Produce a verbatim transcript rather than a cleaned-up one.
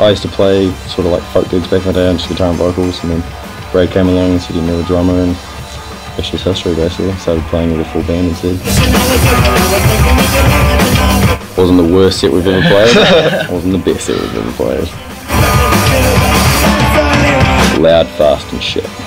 I used to play sort of like folk gigs back in the day on just guitar and vocals, and then Brad came along and said he knew a drummer, and it's just history basically. Started playing with a full band instead. Wasn't the worst set we've ever played, wasn't the best set we've ever played. Loud, fast and shit.